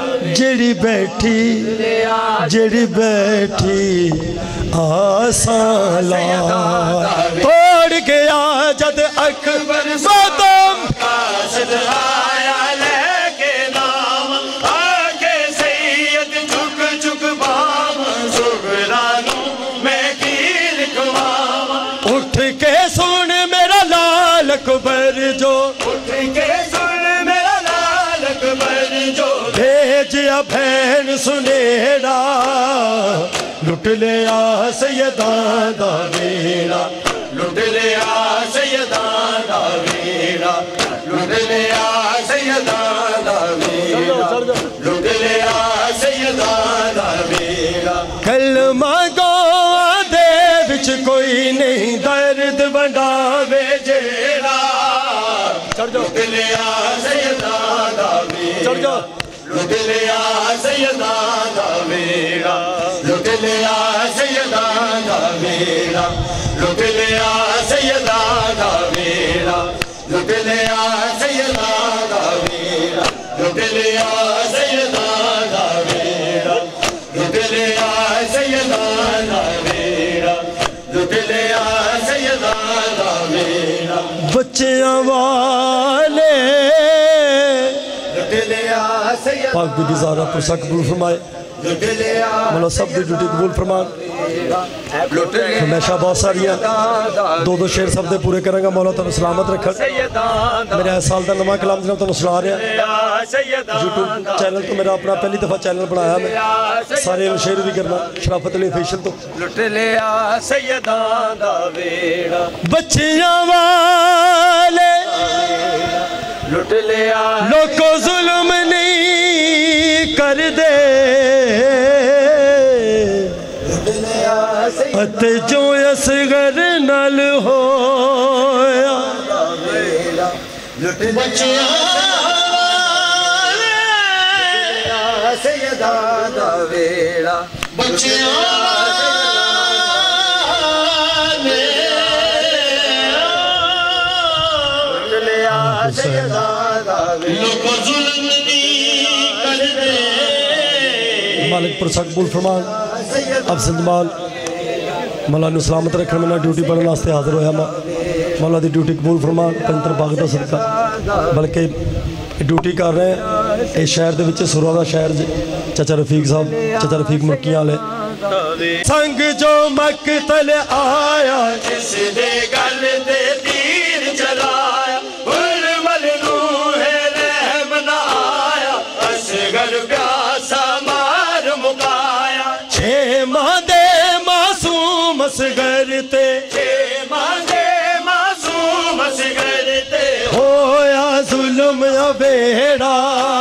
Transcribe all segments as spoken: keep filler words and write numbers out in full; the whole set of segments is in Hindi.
जेड़ी बैठी जेड़ी बैठी आसाला तोड़ गया जद अकबर सदम कासिद आया लेके नाम आके सैयद झुक झुक बाम सुगरानू मैं की लिखवावा उठ के सुन मेरा लाल अकबर जो उठ के सुन मेरा लाल अकबर जो भेजिया बहन सुनेरा लुट लिया सैयदा दा वेड़ा लुट लिया सैयदा दा वेड़ा लुट लिया सैयदा दा वेड़ा लुट लिया सैयदा दा वेड़ा कलमा गवा दे विच कोई नहीं दर्द वंडावे जेड़ा लुट लिया सैयदा दा वेड़ा लुट लिया सैयदा दा वेड़ा लुट लिया सैयदा दा वेड़ा लुट लिया सैयदा दा वेड़ा लुट लिया सैयदा दा वेड़ा लुट लिया सैयदा दा वेड़ा लुट लिया सैयदा दा वेड़ा लुट लिया सैयदा दा वेड़ा बच्चियां वाले पाक बीबी ज़हरा पुरसा कबूल फरमाए मौला सब की ड्यूटी कबूल फरमान हमेशा बहुत सारिया दो दो शेर सब दे पूरे करांगा मौला तुहानू सलामत रखन मेरा इस साल का नवा कलाम जनाब तुहानू सुना रहा यूट्यूब चैनल तो मेरा अपना पहली दफ़ा चैनल बनाया मैं सारे शेर भी करना शराफत अली ऑफिशियल तो बच्चियां वाले लुट लिया लोको जुल्म नहीं कर दे अत जो असगर नल होया बच्चियां सैयदा दा वेड़ा बच्चियां मालिक पुरसा कबूल फरमान अब संजमाल मौला नू सलामत रखने में ड्यूटी पढ़ने वास्ते हाजिर होया मैं मौला की ड्यूटी कबूल फरमान पंतर बाग का सदका बल्कि ड्यूटी कर रहे हैं इस शहर के विच सुरा का शहर चाचा रफीक साहब चाचा रफीक मुर्कियां वाले संग जो मकतल आया इस दे गल दे तीर चलाया प्यासा मार मुकाया छे मादे मासूम असगर ते छे मादे मासूम असगर ते होया जुल्म अबेड़ा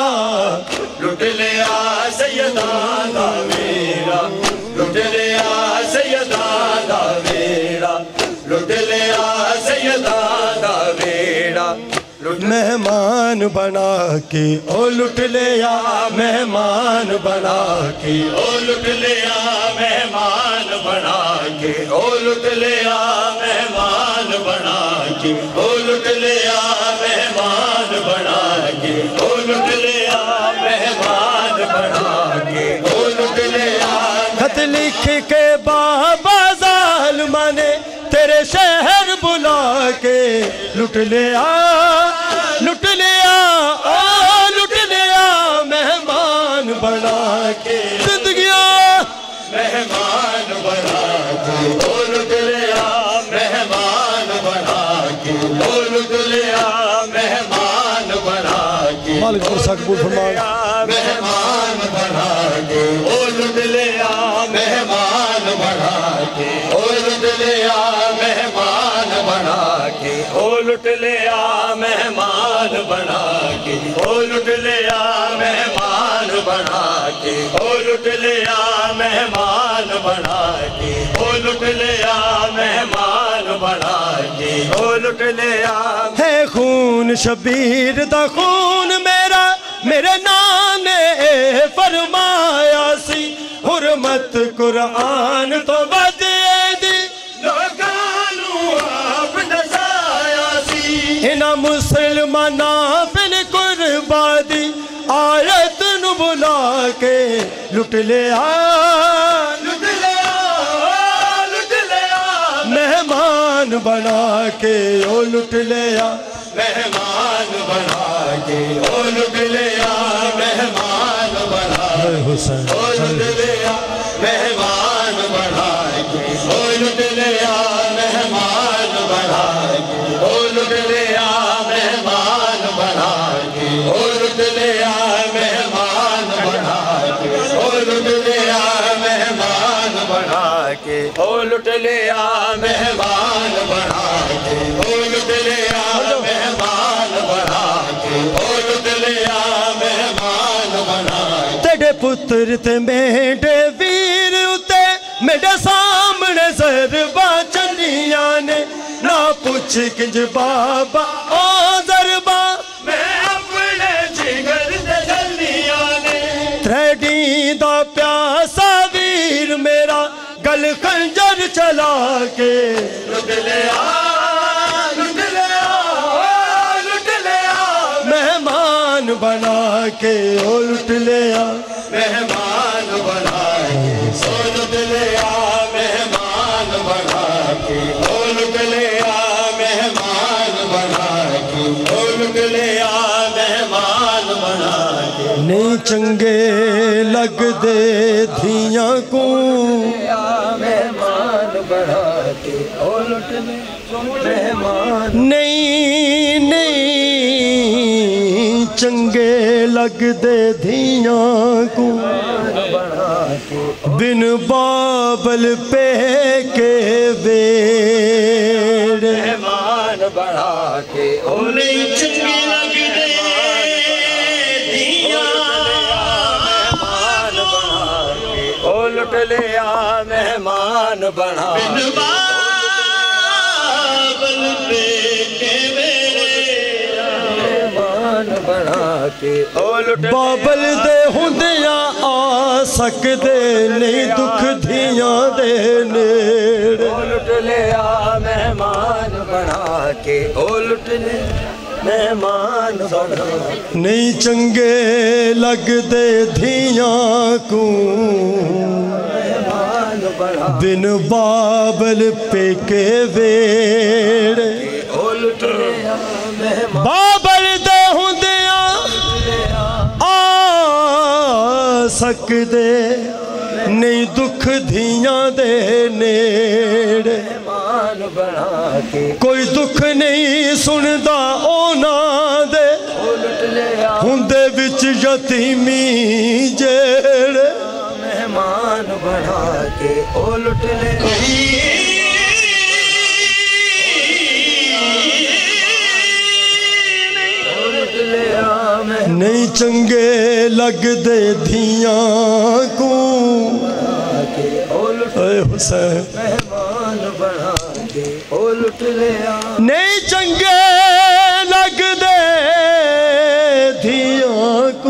लुट लिया सैयदा दा वेड़ा लुट लिया सैयदा दा वेड़ा लुट लिया सैयदा दा वेड़ा मेहमान बना के ओ लुट लिया मेहमान बना के ओ लुट लिया मेहमान बना के ओ लुट लिया मेहमान बना के ओ लुट लिया मेहमान बना के ओ लुट लिया मेहमान बना के ओ लुट लिया खत लिख के बाबा ज़ालिमा ने तेरे शहर बुला के लुट लिया लुट लिया ओ लुट लिया मेहमान बना के जिंदगिया मेहमान बना के ओ लुट लिया मेहमान बना के ओ लुट लिया मेहमान बना के मालिक पुरसा कबूल फरमाए मेहमान बना के ओ लुट लिया मेहमान बना के ओ लुट लिया मेहमान बना के ओ लुट लिया मेहमान बना के ओ लुट लिया मेहमान बना के ओ लुट लिया मेहमान बना के ओ लुट लिया मेहमान बना के ओ लुट लिया है खून शबीर दा खून मेरा मेरे नाने फरमाया सी हुरमत कुरान तो बदे दी लोकानू आप दसाया सी इना मुसलमाना बिन कुर्बादी आयत नु बुला के लुट लिया लुट लिया लुट लिया मेहमान बना के ओ लुट लिया मेहमान बना के ओ लुट लिया मेहमान बना हुसैन ओ लुट लिया मेहमान बना के ओ लुट लिया मेहमान बना के ओ लुट लिया मेहमान बना के ओ लुट लिया मेहमान बना के ओ लुट लिया मेहमान बना के ओ लुट लिया मेहमान बना के ओ लुट लिया मेहमान बना के ओ लुट लिया मेहमान बना तेरे पुत्र ते मेरे वीर उते मेरे सामने ज़रबा चलिया ने ना पूछ किंज बाबा ओ ज़रबा मैं अपने जिगर दे चलिया ने त्रेडी दा प्यासा वीर मेरा गल खंजर चला के लुट लिया लुट लिया लुट लिया मेहमान बना के ओ लुट लिया मेहमान बना के ओ लुट लिया मेहमान बना के ओ लुट लिया मेहमान बना के ओ लुट लिया मेहमान बना के नहीं चंगे लगदे धियां को मेहमान बना के ओ लुट मेहमान नहीं नहीं चंगे लगदे धियां को बिन बाबल पे के वेड़ मेहमान बना के ओ नहीं चंगे लगदे लुट लिया मेहमान बना बिन बाबल पे के मेहमान बना के ओ लुट बाबल दे हुंदियां आ सकदे नहीं दुख धियां दे नेड़े ओ लुट लिया मेहमान बना के ओ लुट लिया मेहमान बना नहीं चंगे लगदे धियां को बिन बाबल पे के वेड़ बाबल दे हुंदियां आ सकदे नहीं दुख धियां दे नेड़े कोई दुख नहीं सुनदा ओना दे हुंदे विच यतीमी जेड़े मेहमान बना के ओ लुट ले नहीं चंगे लगदे धियां को हुसैन मेहमान बना के ओ लुट लिया नहीं चंगे लगदे धियां को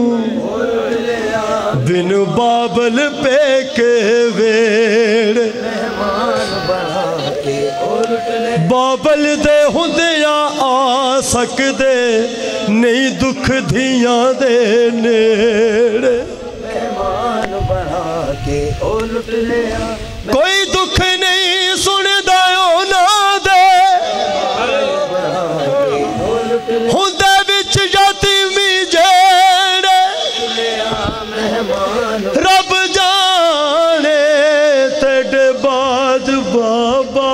बिन बाबल पे के वेड़ मेहमान बना के ओ लुट ले बाबल दे हुंदियां आ सकदे नहीं दुख धियां दे नेड़े मेहमान बना के ओ लुट लिया कोई दुख नहीं सुनदा ओना दे हुंदे विच यतीमी जेड़े रब जाने तेरे बाद बाबा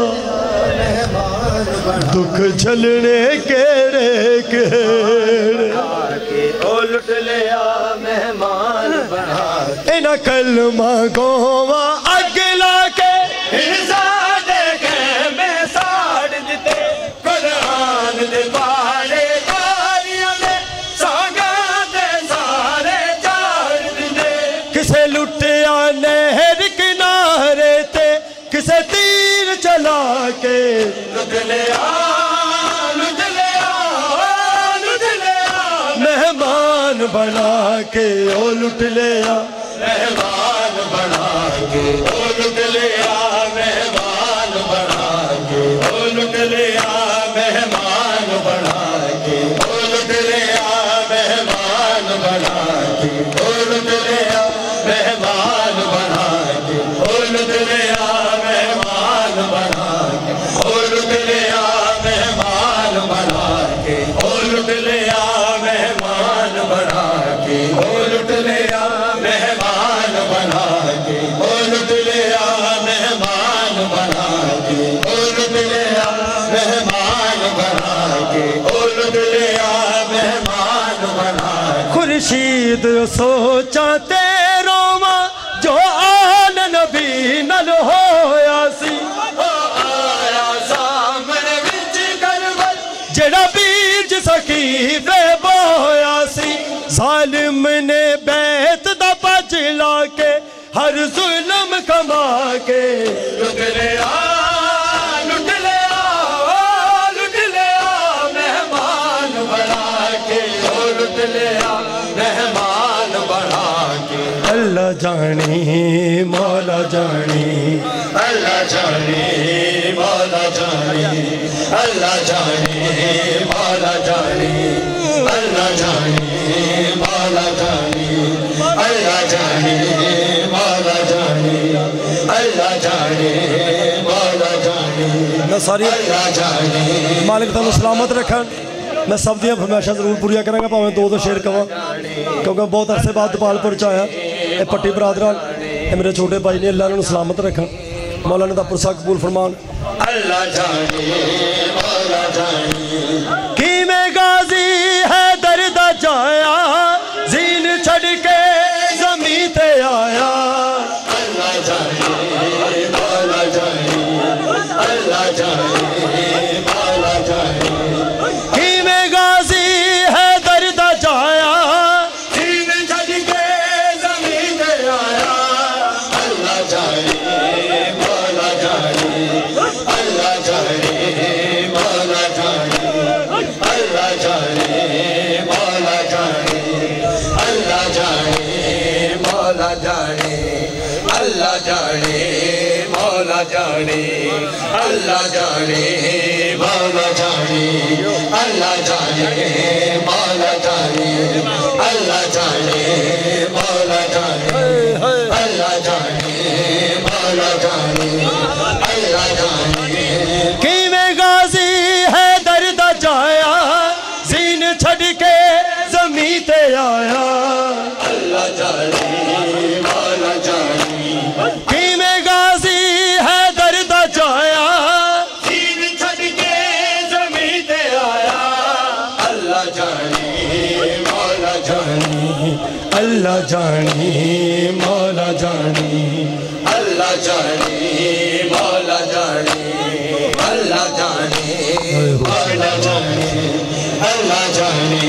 दुख झलने केड़े केड़े ओ लुट लिया मेहमान बना इना कलमा गोवा अग ला के साडे खेमे साड़ दिते कुरान दे बाड़े बारियां दे सागा दे सारे चाड़ दिते किसे लुटिया नहर किनारे ते किसे तीर चला के लुट लिया लुट लिया लुट लिया मेहमान बना के ओ लुट लिया मेहमान बना के ओ लुट लिया मेहमान बना के ओ लुट लिया मेहमान बना के ओ लुट लिया मेहमान बना के ओ लुट लिया मेहमान बना के ओ लुट लिया मेहमान बना के ओ लुट लिया मेहमान बना के ओ लुट लिया मेहमान बना के ओ लुट लिया मेहमान बना के ओ लुट लिया मेहमान बना के ओ लुट लिया मेहमान बना के ओ लुट लिया मेहमान बना के खुर्शीद सोचा तेरो मां जो आन नबी नल होया सी आया सामने विच करबल जेड़ा बीज सकीफे बोया सी जालिम ने बैत दा पज ला के हर जुल्म कमा के लुट लिया लुट लिया ओ लुट लिया मेहमान बना के ओ लुट लिया मेहमान बना के अल्लाह जानी मौला जानी अल्लाह जाने मौला जाने अल्लाह जाने मौला जाने अल्लाह जाने मौला जाने अल्लाह जाने मौला जाने अल्लाह जाने मौला जाने मैं सारी अल्लाह जाने मालिक तुहानू सलामत रखन। मैं सब दियां फरमाइशां जरूर पूरियां करांगा भावें दो दो शेर कवां क्योंकि बहुत अरसे बाद दपालपुर च आया ये पट्टी बरादरान ये मेरे छोटे भाई ने अल्लाह इन्हां नू सलामत रखन मौला ने दा पुरसा कबूल फरमान। अल्लाह जाने मौला जाने कि मैं गाजी है दर्द जाया जीन छड़ के जमीन ते आया अल्लाह जाने मौला जाने अल्लाह जाने मौला जाने कि मैं गाजी है दर्द जाया जीन छड़ के जमीन पे आया अल्लाह जाने मौला जाने अल्लाह जाने मौला जाने अल्लाह जाने मौला जाने अल्लाह जाने मौला जाने अल्लाह जाने मौला जाने अल्लाह जाने मौला जाने अल्लाह जाने मौला जाने अल्लाह जाने मौला जाने अल्लाह जाने मौला जाने अल्लाह जाने कि मैं गाजी है दर्द जाया जीन छड़ के जमीन ते आया अल्लाह जाने मौला जाने कि मैं गाजी है दर्द जाया जीन छड़ के जमीन पे आया अल्लाह जाने मौला जाने अल्लाह जानी मौला जानी अल्लाह जाने मौला जाने अल्लाह जाने मौला जाने अल्लाह जाने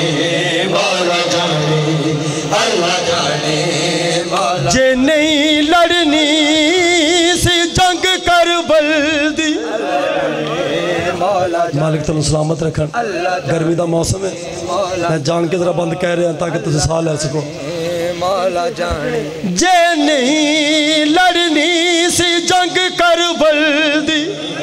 मौला जाने अल्लाह जाने मौला जे नहीं लड़नी सी जंग करबल दी मौला मालिक तुहानू सलामत रखन। गर्मी का मौसम है मैं जान के जरा बंद कह रहा ताकि तुम साह लै सको। मौला जाने जे नहीं लड़नी सी जंग करबल दी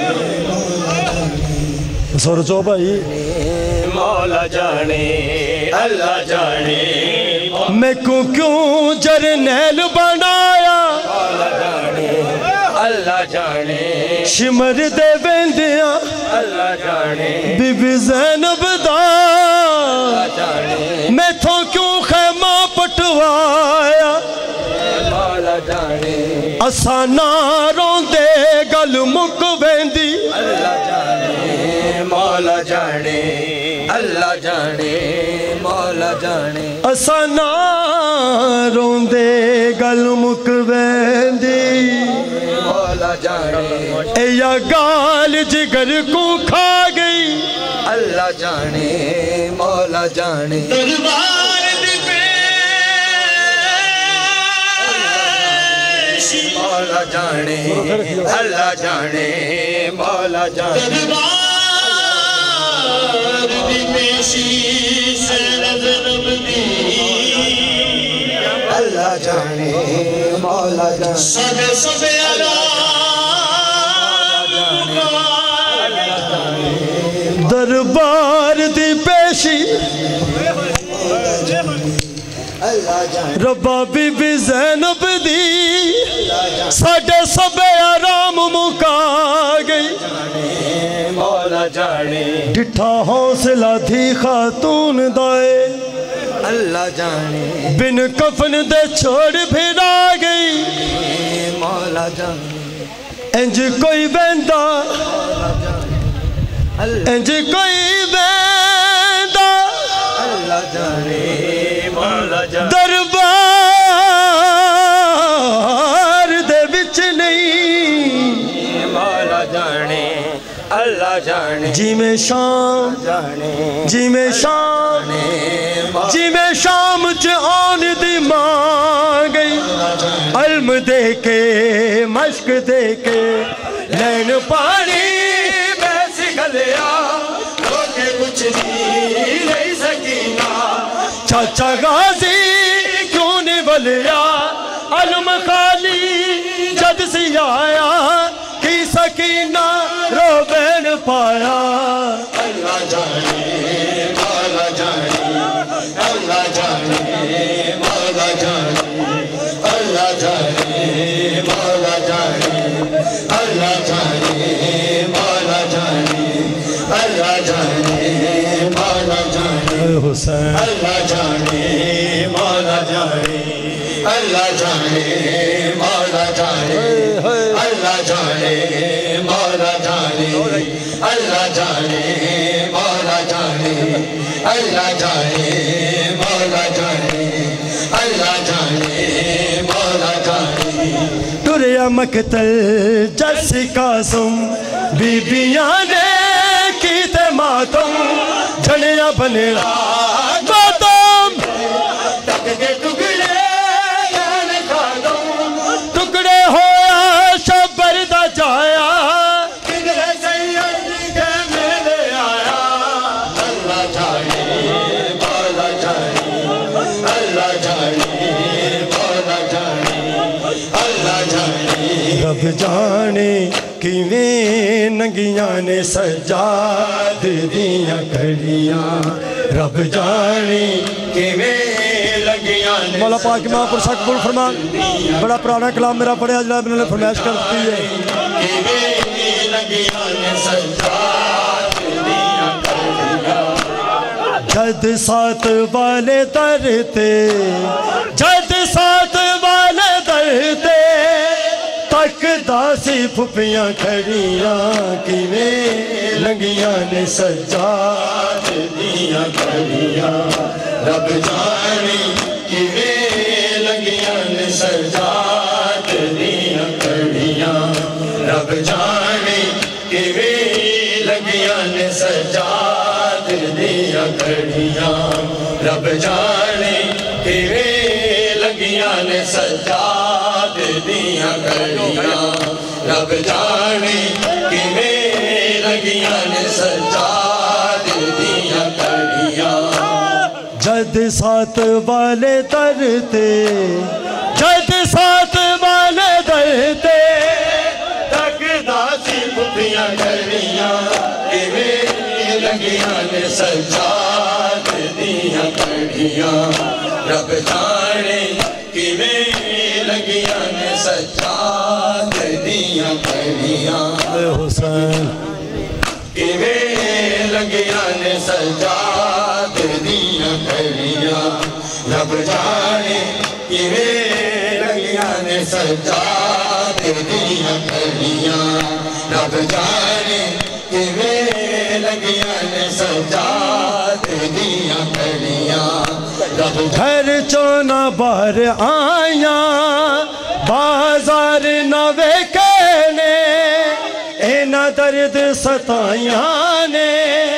सोचो भाई मौला जाने अल्लाह जाने मैं को क्यों जरनैल बनाया मौला जाने अल्लाह जाने शिमर दे वेंदिया अल्लाह जाने बीबी ज़ैनब दा जाने मैथों क्यों खैमा पटवाया मौला जाने असा ना रोंदे गल मुक वेंदी अल्लाह जाने मौला जाने अल्लाह जाने मौला जाने असा ना रोंदे गल मुक वेंदी मौला जाने ए या गाल जिगर को खा गई अल्लाह जाने मौला जाने दरबार दी पेशी मौला जाने अल्लाह जाने मौला जाने दरबार दी पेशी से नजर दी अल्लाह जाने मौला जाने सबे सबे दरबार दी पेशी अल्लाह रब्बा बीबी ज़ैनब दी साडे सबे आराम मुका गई मौला जाने डिठा हौसला थी खातून दाए अल्लाह जाने बिन कफन दे छोड़ फिरा गई मौला जाने इंज कोई वेंदा इंज कोई वेंदा अल्लाह जाने मौला जाने दरबार दे विच नहीं मौला जाने अल्लाह जाने जी में शाम जाने जी में शाम जी में शाम च आन दी मां गई इल्म दे के मश्क दे के लैन पानी बैस गलिया रोके कुछ नहीं नहीं सकीना चाचा गाजी क्यों नहीं बलिया अलम खाली जद सी आया की सकीना रोबेन पाया अल्लाह जाने मौला जाने अल्लाह जाने मौला जाने अल्लाह जाने मौला जाने अल्लाह जाने मौला जाने अल्लाह जाने मौला जाने हुसैन अल्लाह जाने मौला जाने अल्लाह जाने मौला जाने अल्लाह जाने मौला जाने अल्लाह जाने मौला जाने अल्लाह जाने मौला जाने अल्लाह जाने मौला जाने टुरिया मकतल जस कासुम बीबियां ने कीते मातम झड़िया बनया मातम तक के टुकड़े जान खादम टुकड़े होया शबर दा जाया किधरे सैयद के मेले आया अल्लाह जाने मौला जाने अल्लाह जाने मौला जाने अल्लाह जाने रब जाने किवें नंगियां ने सजाद दियां घड़ियां रब जाने किवें लगियां ने मौला पाक महापुरुष अकबुल फरमान बड़ा पुराना कलाम मेरा पढ़िया जनाब ने फरमाइश करती है किवें लगियां ने सजाद दियां घड़ियां जद साथ वाले दरते जद साथ वाले दरते तक दासी फुफियां खड़ियां किवें लंगियां ने सजाद दियां घड़ियां रब जाने किवें लगियां ने सजाद दियां घड़ियां रब जाने किवें लगियां ने सजाद दियां घड़ियां रब जाने किवें लगियां ने सजाद दियां घड़ियां रब जाने किवें लगियां ने सजाद दियां घड़ियां जद साथ वाले दरते जद साथ वाले दरते तक दासी फुफियां घड़ियां किवें लगियां ने सजाद दियां घड़ियां रब जाने किवें लगियां ने सजाद दियां घड़ियां हुसैन किवें लगियां ने सजाद दियां घड़ियां रब जाने किवें लगियां ने सजाद दियां घड़ियां रब जाने किवें लगियां ने सजाद दियां घड़ियां रब घर चोना बाहर आया बाजार न वेखने एना दर्द सताया ने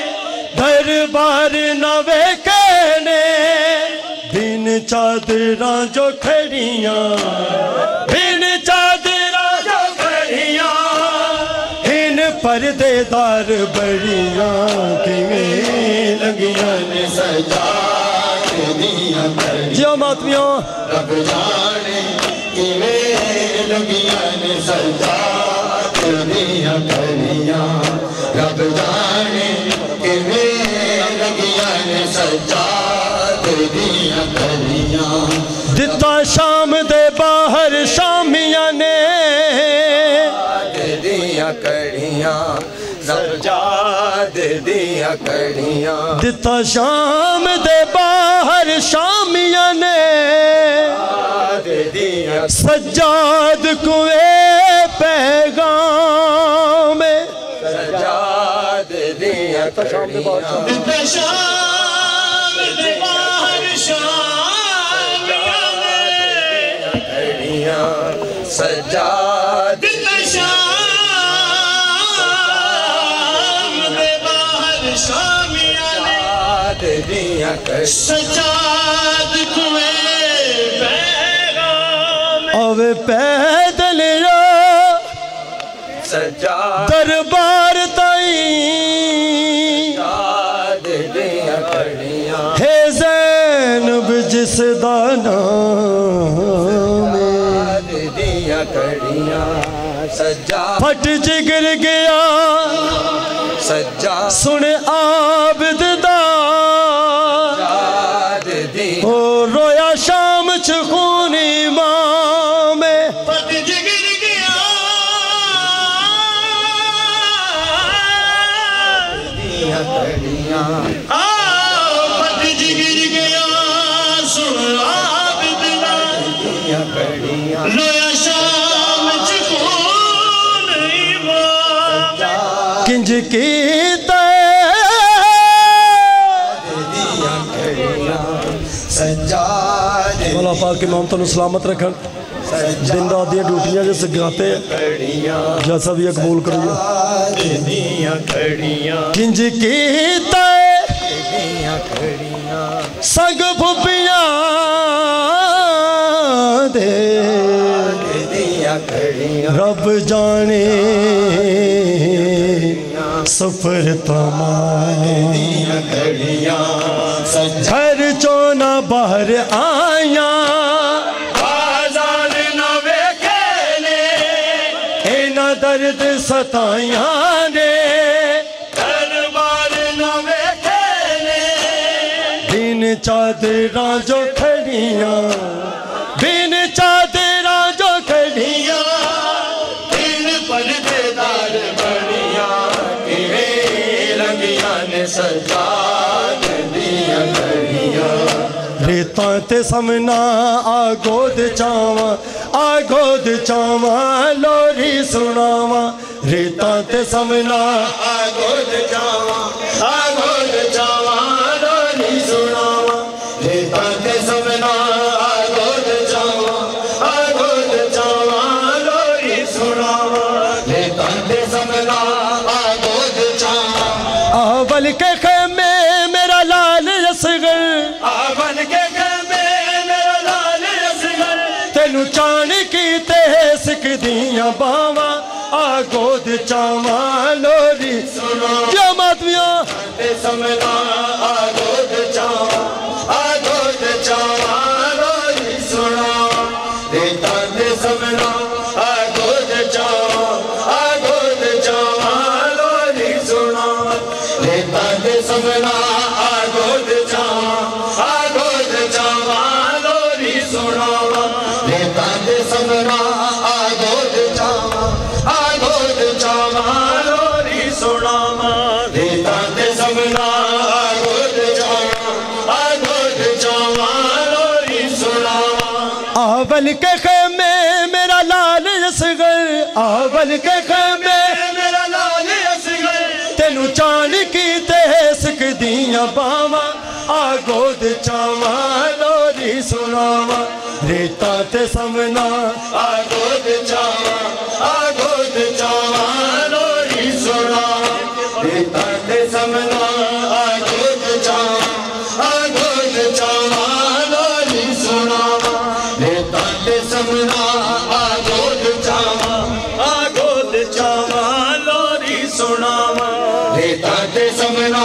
दरबार न वेखने बिन चादरा जो खड़ियां बिन चादरा जो खड़ियां इन पर्देदार बड़ियां किवें लगियां ने सजाद दियां घड़ियां जियो मातमियों रब जाने किवें लगियां ने सजाद दियां घड़ियां रब जाने किवें लगियां ने सजाद दिया कड़ियां दिता शाम दे बाहर शामिया ने दिया कड़ियां सजाद दिया कड़ियां दिता शाम दे बाहर शामिया ने दिया सजाद कुए पैगाम सजाद दिया कड़ियां शाम दे बाहर शामिया ने कड़ियां सजाद दिया सजाद कुए पैगाम अवे पैदल सजाद दरबार ताई दिया कड़ियां हे ज़ैनब जिस दा नाम दिया कड़ियां सजा फट जिगर गया सजा सुन आबिद दा ओ रोया शाम च खूनी मां में पट जिगर गया दिया कड़ियां आओ पट जिगर गया सुन आबिद दा दिया कड़ियां लोया शाम च खून ईमान किंज की मौला पाक के मोहम्मद को सलामत रखन दिन रात दी ड्यूटियां जिस गाते जैसा भी कबूल करिए किंज कीता संग फुफियां दे रब जाने सफर तमाम घर चोना बाहर आया बाजार न वेखे ने इना दर्द सताया ने दरबार न वेखे ने बिन चादरां जो खड़ियां बिन चादरां जो खड़ियां तीन पर्देदार बड़िया सजाद दिया कड़ियां रेता ते समना आगोद चावा आगोद चावा लोरी सुनावा रेता ते समना आगोद जावा आगोद जावा लोरी सुनावा रेता ते समना आगोद जावा आगोद जावा लोरी सुनावा रेता ते समना आगोद जावा आवल के खेमे मेरा लाल असगर आवन के खेमे मेरा लाल असगर तेनू चाण की ते सिकदियां बावा आगोद चावा लोरी क्या मातवियां ते समना आगोद जावा आगोद जावा लोरी सुनावा रेता ते समना आगोद जावा आगोद जावा लोरी सुनावा रेता ते समना आगोद जावा आगोद जावा लोरी सुनावा रेता ते समना आगोद जावा आगोद जावा लोरी सुनावा रेता ते समना आगोद जावा आगोद जावा लोरी सुनावा आवल के खेमे मेरा लाल असगर आवल के खेमे मेरा लाल असगर तेनू चाण की ते सिकदियां बावा आगोद चावा लोरी सुनावा रेता ते समना आगोद जावा आगोद जावा लोरी सुनावा रेता ते समना आगोद जावा आगोद जावा लोरी सुनावा रेता ते समना आगोद जावा आगोद जावा लोरी सुनावा रेता ते समना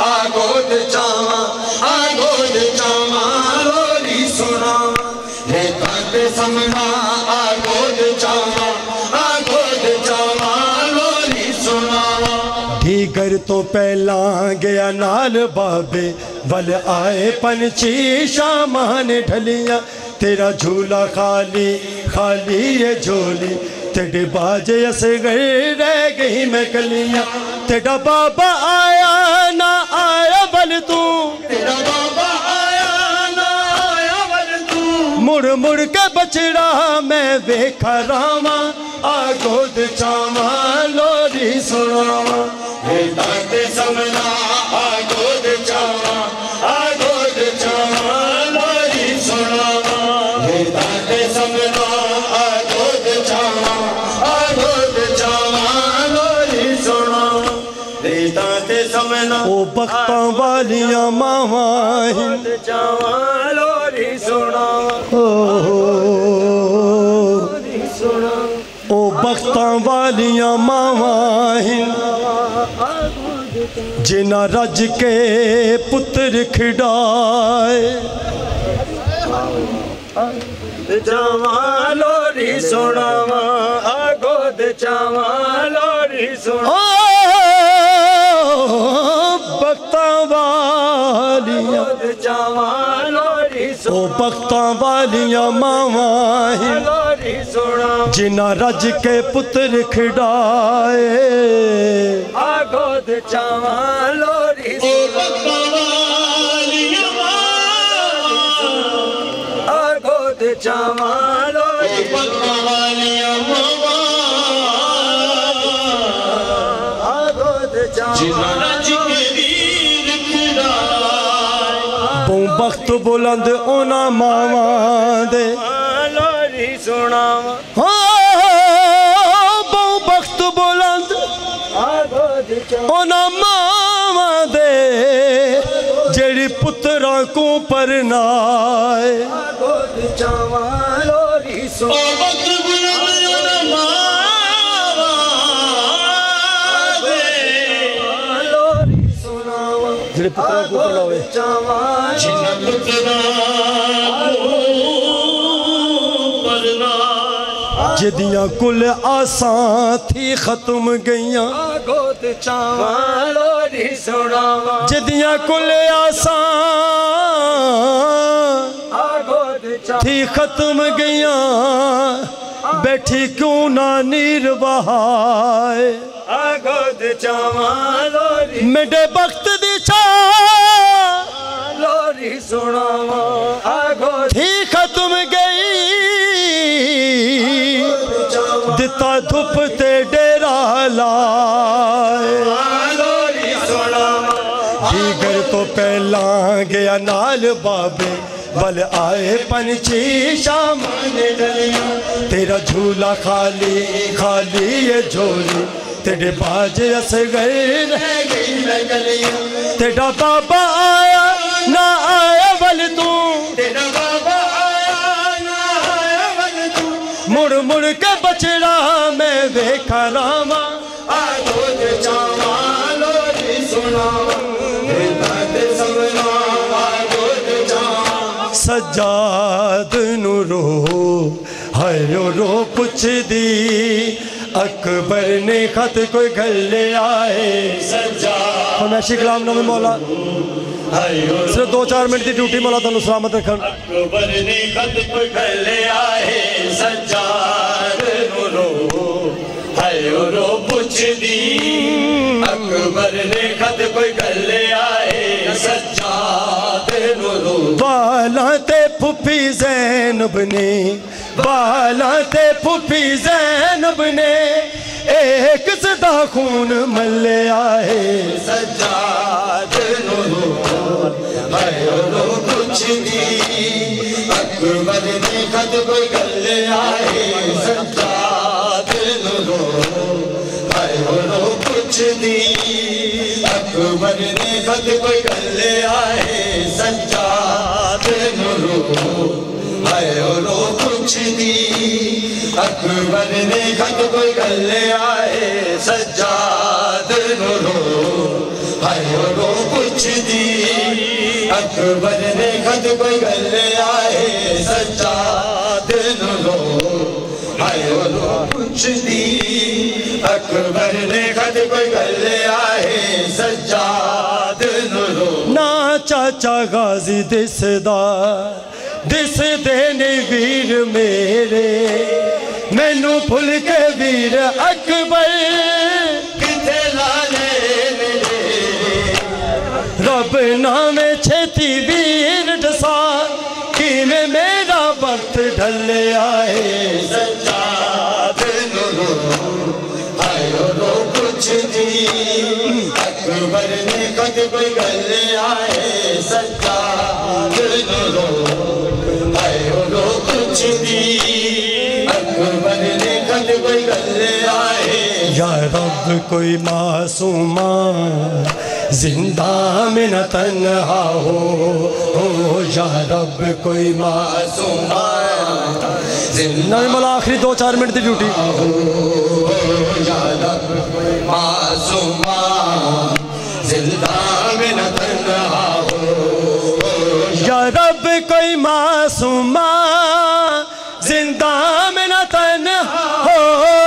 आगोद जावा आगोद जावा लोरी सुनावा रेता ते समना आगोद जावा आगोद जावा लोरी सुनावा ढीगर तो पहला गया नाल बाबे वल आए पंछी शामां ने ढलियां तेरा झूला खाली खाली ये झोली तेरे बाजे असगर रह गई मैं कलियां तेरा बाबा आया ना आया बल तू तेरा बाबा आया ना आया बल तू मुड़ मुड़ के बछड़ा मैं वेखा रावा आ गोद चावा लोरी सुनावा ताते समना आ गोद चावा आ गोद चावा लोरी सुनावा ताते समना आ गोद चावा आ गोद चावा लोरी सुनावा ताते समना ओ बख्तां वालियां मावां हिंद चावा लोरी सुनावा ओ बख्तां वालियां मावां हिंद जिना रज के पुत्र खिडाए चावा लोरी सुनावा आ गोद चावा लोरी सुनावा ओ बख्तां वालियां चावा लोरी ओ बख्तां वालियां मावां हिंद लोरी सुनावा जिना रज के पुत्र खिडाए आ गोद चावा लोरी सुनावा आ गोद चावा लोरी आ गोद चावा बहु बख्त बुलंद ओना मावां दे लोरी सुनावा हो बहु बख्त बुलंद आ गोद चावा ओना मावां दे जेड़ी पुत्रा को परनाए आ गोद चावा लोरी सुनावा लोरी सुनावा जेड़ी पुत्रा को परनाए चावा जिदियां कुल आसां थी खत्म गईयां गोद चावा लोरी सुनावा जिदियां कुल आसां गोद चावा थी खत्म गईयां बैठी क्यों ना नीर बहाए गोद चावा लोरी मेरे वक्त दी छा लोरी सुनावा गोद थी खत्म गई दिता धुप ते डेरा लाए लोरी सुनावा दीगर तो पहला गया नाल बाबे बल आए पंछी शाम ने डलियां तेरा झूला खाली खाली ये झोली तेरे बाजे असगर रह गई मैं गलियां तेरा बाबा आया ना आया बल तू तेरा बाबा आया ना आया बल तू मुड़ मुड़ के बछड़ा मैं वेखा रामा आ गोद चावा लोरी सुनावा ताते समना आ गोद चावा सजाद नु रो हयो रो पुछ दी अकबर ने खत कोई गले आए सजा फरमाइशी कलाम नवे मौला सिर्फ दो चार मिनट की ड्यूटी मौला तुहानू सलामत रखन अकबर ने खत कोई गले आए सजाद नु रो हायो रो पुछ दी अकबर ने खत कोई गले आए सजाद नु रो बाला ते फुफी ज़ैनब ने बाला ते फुफी ज़ैनब ने एक सदा खून मले आए सजाद नु रो हायो रो पुछ दी अकबर ने खत कोई गले आए सजाद नु रो हायो रो पुछ दी अकबर ने खत कोई गले आए सजाद नु रो हायो रो पुछ दी अकबर ने खत कोई गले आए सजाद नु रो हायो रो पुछ दी अकबर ने खत कोई गले आए सजाद नु रो हायो रो पुछ दी अकबर ने खत कोई गले आए सच्चा गाजी दिसदा दिसदे ने वीर मेरे मैनू भुल के वीर अकबर किथे लाले मेरे रब नामे छेती वीर दसा किवें मेरा वक्त ढले आए सज्जाद नुरो हाय रो कुछ दी अकबर ने कद कोई गल आए सज्जाद नुरो हाय रो कुछ दी अकबर ने कद कोई गल आए या रब कोई मासूमा जिंदा में न तन्हा हो ओ या रब कोई मासूमा जिंदा में मला आखिरी दो चार मिनट की ड्यूटी या रब कोई मासूमा जिंदा में न तन्हा हो या रब कोई मासूमा जिंदा में न तन्हा हो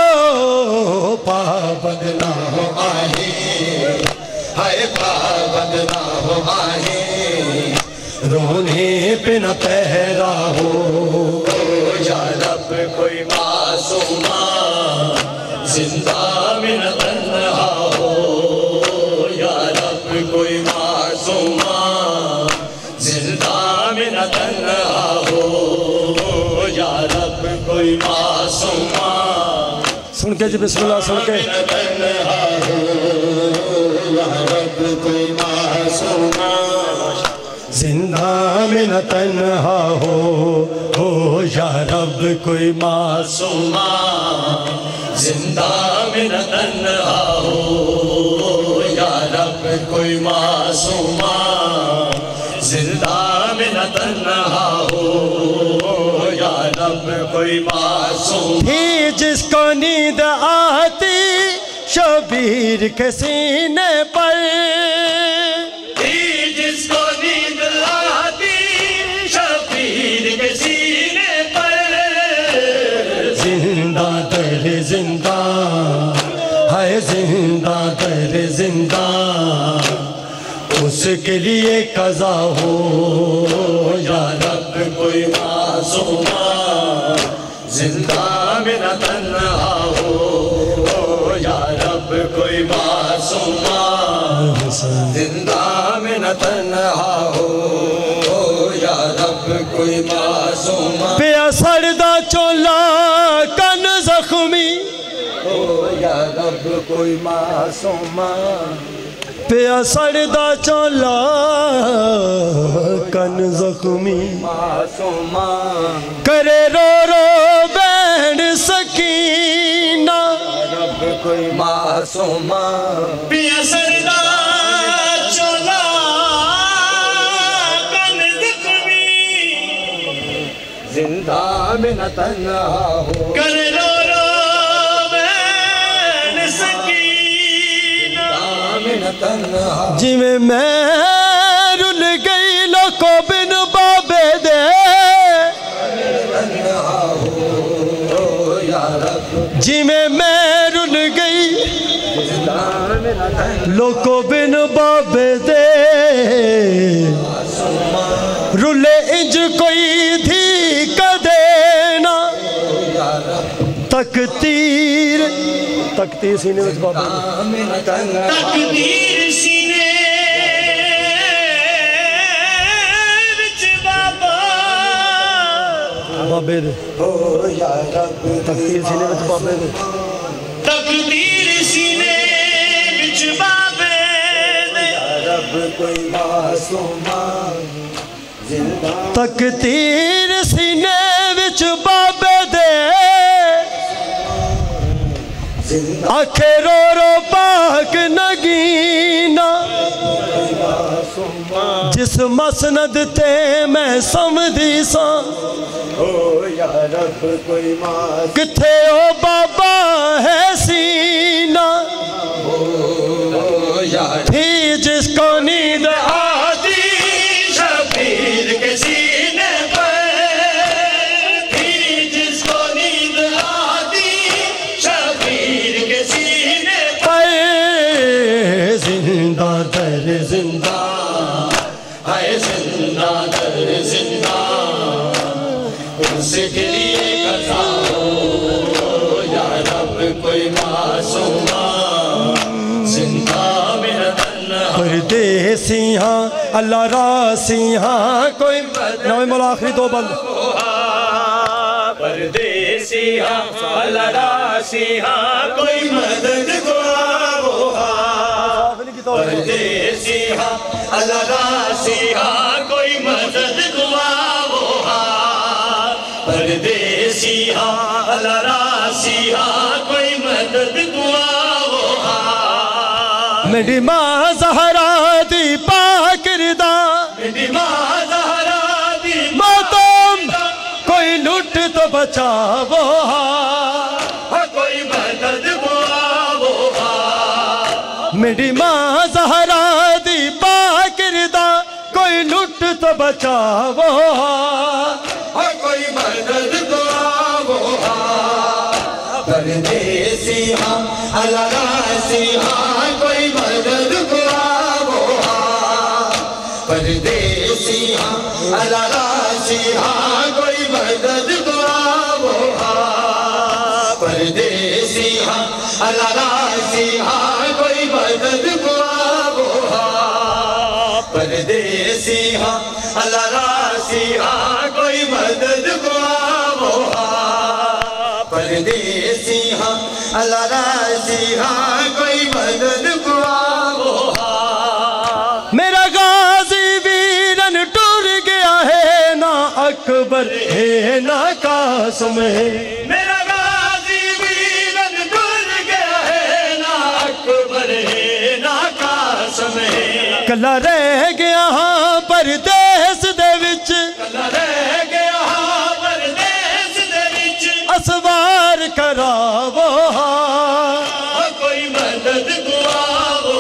पाबंद ना हो आहे हाय पाबंद ना हो आहे रोने पे न पहरा हो या रब कोई मासूमा जिंदा में न तन्हा हो या रब कोई मासूमा जिंदा में न तन्हा हो या रब कोई मासूमा सुन के जी बिस्मिल्लाह सुन के तन्हा हो या रब कोई मासूमा जिंदा में न तन्हा हो हो या रब कोई मासूमा जिंदा में न तन्हा हो या रब कोई मासूमा जिंदा में न तन्हा हो या रब कोई मासूम थी जिसको नींद आती शबीर के सीने पर जिसको नींद आती शबीर के सीने पर जिंदा दर जिंदा है जिंदा दर जिंदा उसके लिए कज़ा हो या रब कोई मासूमा जिंदा में न तन्हा हो या रब कोई मासूमा जिंदा में न तन्हा हो या रब कोई मासूमा पिया सड़दा चोला कन जख्मी या रब कोई मासूमा पिया सड़दा चोला कन जख्मी मासूमा करे रो रो बहन सकीना रब कोई मासूमा पिया सरदा चोला कन जख्मी जिंदा में न तन्हा हो कर रो रो बहन सकीना में न तन्हा जिमें मैं रुल गई लोको बिन बाबे दे जिमें मैं रुल गई लोको बिन बाबे दे रुले इंज कोई थी कदेना तकदीर तकदीर सीने में बाबे तकदीर सीने विच बाबा बाबे दे हो या रब तकदीर सीने में बाबे दे तकदीर सीने विच बाबे दे रब कोई मासूमा जिंदा तकदीर सीने विच बाबे दे आखे रो रो पाक नगीना जिस मसनद ते मैं समझी सा हो या रब कोई मासूमा किथे ओ बाबा है सीना या थी जिसको नींद आती शबीर के सीने पर थी जिसको नींद आती शबीर के सीने पर जिंदा दर जिंदा हाय लिए कज़ा हो या रब कोई मासूमा जिंदा मेरा तन्हा परदेसी हाँ अल्लाह रासी हाँ कोई नवे मौला आखिरी दो बंद परदेसी हाँ अल्लाह रासी हाँ कोई मदद को वो हाँ परदेसी हाँ अल्लाह रासी हाँ कोई मदद को वो हाँ परदेसी हाँ अल्लाह रासी हाँ कोई मदद को वो हाँ मेरी माँ ज़हरा दी पाकिरदा मेरी माँ ज़हरा दी मातम कोई लुट तो बचावो हाँ कोई मदद को वो हाँ मेरी माँ ज़हरा दी पाकिरदा कोई लुट तो बचावो हाँ कोई मदद को वो हाँ परदेसी हाँ अल्लाह रासी हाँ कोई मदद को वो हाँ परदेसी हाँ अल्लाह रासी हाँ कोई मदद को वो हाँ परदेसी हाँ अल्लाह रासी हाँ कोई मदद को वो हाँ परदेसी हाँ अल्लाह रासी हाँ कोई मदद को वो हाँ परदेसी हाँ अल्लाह रासी हाँ कोई मदद को वो हाँ मेरा गाजी वीरन टूर गया है ना अकबर है ना कासम है मेरा गाजी वीरन टूर गया है ना अकबर है ना कासम है कला रह गया हाँ परदेस दे विच कला रह गया हाँ परदेस दे विच असवार करावो हाँ कोई मदद को वो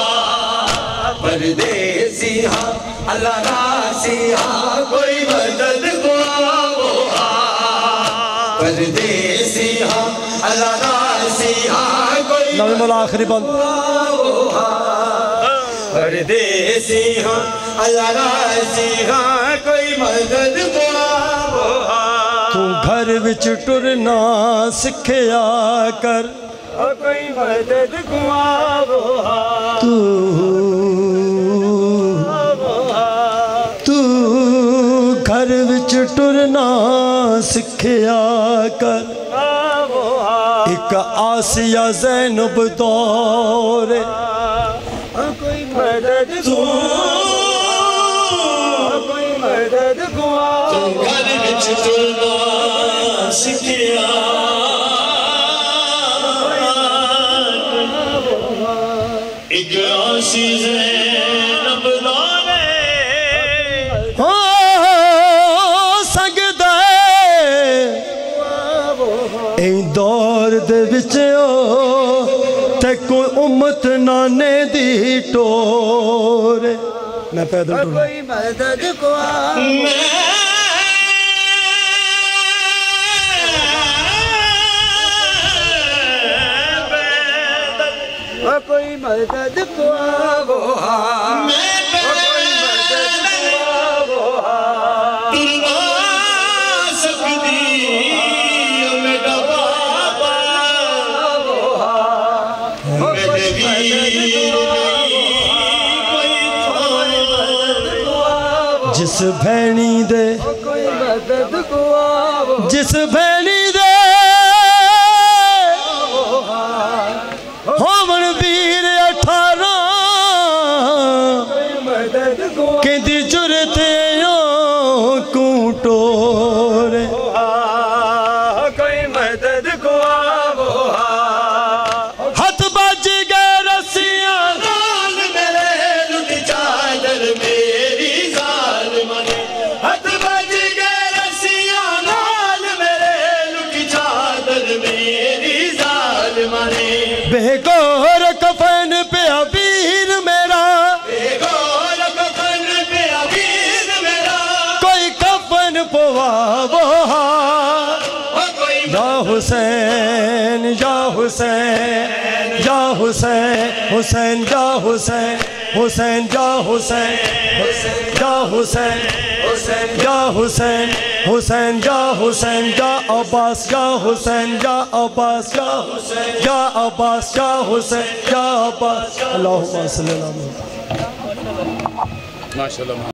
हाँ परदेसी हाँ अल्लाह रासी हाँ कोई मदद को वो हाँ परदेसी हाँ अल्लाह रासी हाँ कोई नवे मौला आखिरी बंद परदेसी हाँ अल्लाह रासी हाँ कोई मदद को वो हाँ तू घर विच टुरना सिखया कर कोई मदद को वो हाँ तू तू घर विच टुरना सिखया कर एक आसिया ज़ैनब दौर कोई मदद को कोई मदद को घर विच टुरना सिखिया एक आसी ज़ैनब दौरे हो सकदा ए दौर दे विच ते कोई उम्मत नाने दी टोर मैं पैदल टुर कोई मदद को कोई मदद को वो मैं कोई मदद को वो तुरवा सकती मेरा बाबा वो मेरे वीर जिस भैनी दे कोई मदद को जिस भैनी दे होवन वीर अठारह कहती जुरत कूटोर कोई मदद को वो हथ बज गए रस्सियां नाल मेरे लुट चादर मेरी जाल मने हथ बज गए रस्सियां नाल मेरे लुट चादर मेरी जाल मने बेगोर कफन पे वीर मेरा बेगोर कफन पे वीर मेरा कोई कफन पवावो कोई या हुसैन या हुसैन या हुसैन हुसैन या हुसैन हुसैन जा हुसैन जा हुसैन जा हुसैन हुसैन जा हुसैन जा अब्बास जा हुसैन जा अब्बास जा हुसैन जा अब्बास जा हुसैन जा अब्बास। अल्लाहुम्मा सल्ली अला मुहम्मद। माशाल्लाह।